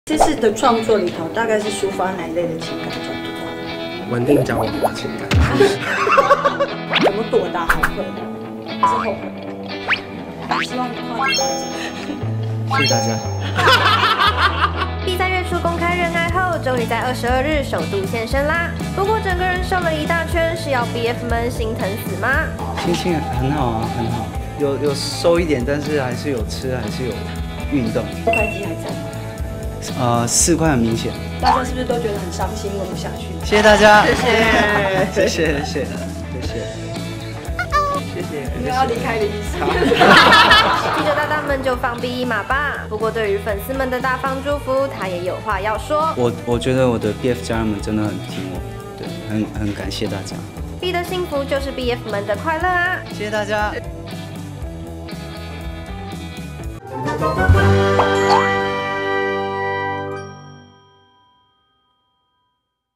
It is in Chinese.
这次的创作里头，大概是抒发哪一类的情感比较多？ 稳定交往的情感。 怎么躲大后悔？还是后悔？希望话题快结束。 谢谢大家。 B 在月初公开认爱后，终于在22日首度现身啦。不过整个人瘦了一大圈，是要 BF 们心疼死吗？ 心情很好啊，很好。有瘦一点，但是还是有吃，还是有运动。 快肌还在吗 ？4块很明显。 大家是不是都觉得很伤心，录不下去？ 谢谢大家， 谢谢， 谢谢，谢谢，谢谢。谢谢， 没有要离开的意思。 记者搭档们就放 B 一马吧。不过对于粉丝们的大方祝福，他也有话要说。 我觉得我的 BF 家人们真的很听我，对，很感谢大家。 B 的幸福就是 BF 们的快乐啊！ 谢谢大家。